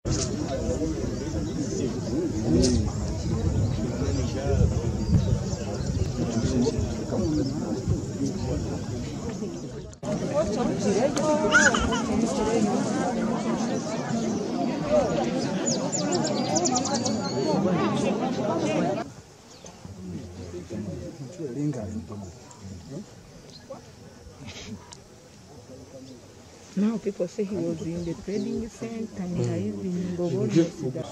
Now people say he was in the trading center and he is in Ngobodo.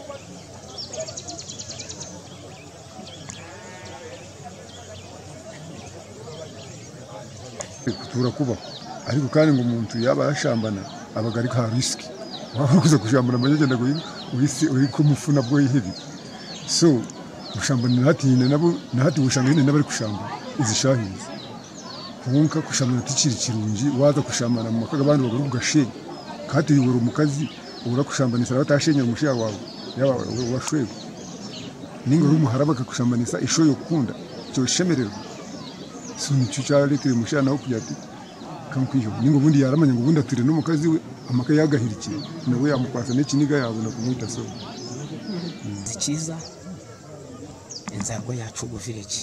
Turakuba ariko kandi ngo umuntu yaba yashambana abagari ka risk wakuza kushambana amanyagenda ngo ubisi uri kumufuna bwo yihibi so kushambana nahatine nabo nahati bushangene nabari kushamba izishahize kunka kushambana tikiri kirungi waza kushambana mu makaga abandi baguru gashe kati yibura umukazi ubura kushambana isara batashenya umushiya wawe yaba washwe ningo rumuhara bakakushambanisa isho yo kunda cyo shemererwa so nicyo cyaretse umushiya nawo kujyati kankwiyo ningo bundi yaramanya ngo bundi atire n'umukazi we amaka yagahirikiye nawe yamukwasa n'ikiniga yabona kumwita so zikiza enzarwa yacu go village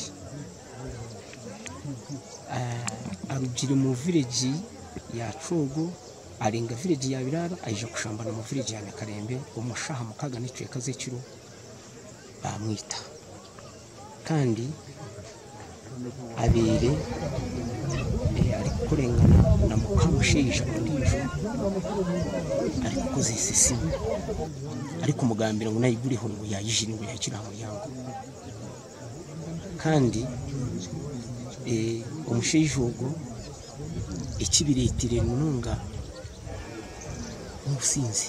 arugire mu village ya Cogo arenga village ya Birara aje kushambana mu village ya Nyakarembe umushaha mukaga n'icyo kaze kiro bamwita kandi abire ari kurengana na mukamusheje ndijo ari kukoze sisi ari kumugambira ngo nayiguriho ngo yayijire ngo yakira mu yango kandi umushejogo ikibiretire nunga umusinzi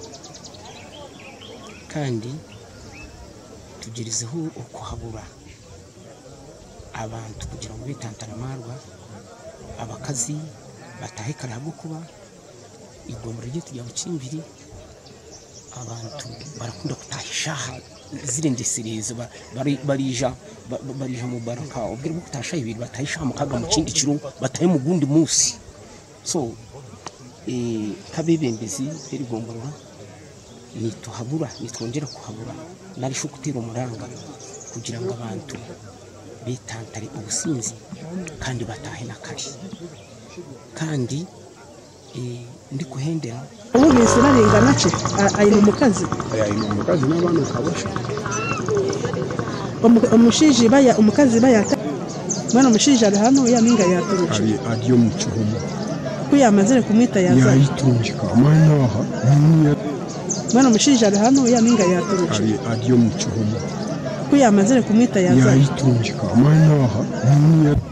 kandi tugirizeho ukuhabura abantu kugira ngo bitantara marwa abakazi batahe kare habwo kuba igomba ryo tujya bucimbiri abantu barakunda kutahisha zirendesirize barija mu baraka ubwira bwo kutasha ibiri batahisha mu kaga mu kindi kiro batahe mu gundi munsi so kabebembezi eri gomborora ni tuhabura nitwongera kuhabura nari sho kutira umuranga kugira ngo abantu bitantare ubusinzi kandi batahe nakari kandi ndi kuhendera ubise naringana ce ayi umukazi n'abana kabasha umushiji baya umukazi bayaka mwana umushiji ari hano yaminga yaturuje ariyo mu kihumo kuyamazire kumwita yaza yayiturujika mwana aha mwana umushiji ari hano yaminga yaturuje ariyo mu kihumo kuyamazire kumwita yaza yayiturujika mwana aha